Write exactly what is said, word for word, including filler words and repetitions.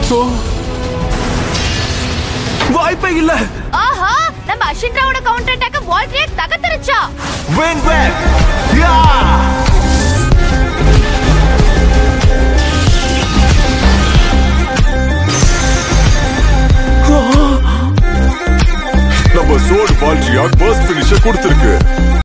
வாய்ப்பே இல்ல. ஆஹா, நம்ம அஷின்ராவோட கவுண்டர் அட்டாக்க வால்ட்ரியக் தகர்த்துருச்சா. Win win. யா! நம்ம சோர்ட் வால்ட்ரியாக் பர்ஸ்ட் ஃபினிஷர் கொடுத்திருக்கு.